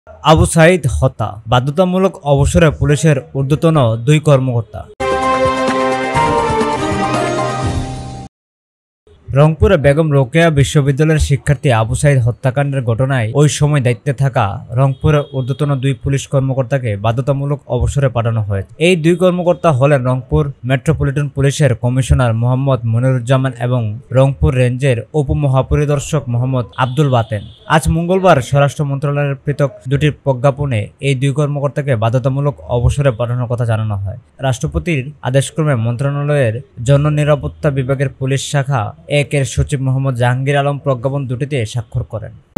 আবু সাঈদ হত্যা, বাধ্যতামূলক অবসরে পুলিশের ঊর্ধ্বতন 2 কর্মকর্তা। রংপুরে বেগম রোকেয়া বিশ্ববিদ্যালয়ের শিক্ষার্থী আবু সাঈদ হত্যাকাণ্ডের ঘটনায় ওই সময় দায়িত্বে থাকা রংপুরের ঊর্ধ্বতন 2 পুলিশ কর্মকর্তাকে বাধ্যতামূলক অবসরে পাঠানো হয়েছে। এই 2 কর্মকর্তা হলেন রংপুর মেট্রোপলিটন পুলিশের কমিশনার মোহাম্মদ মনিরুজ্জামান এবং রংপুর রেঞ্জের উপমহাপরিদর্শক মোহাম্মদ আব্দুল বাতেন। আজ মঙ্গলবার স্বরাষ্ট্র মন্ত্রণালয়ের পৃথক 2টি প্রজ্ঞাপনে এই 2 কর্মকর্তাকে বাধ্যতামূলক অবসরে পাঠানোর কথা জানানো হয়। রাষ্ট্রপতির আদেশক্রমে মন্ত্রণালয়ের জননিরাপত্তা বিভাগের পুলিশ শাখা 1-এর সচিব মোহাম্মদ জাহাঙ্গীর আলম প্রজ্ঞাপন দুটিতে স্বাক্ষর করেন।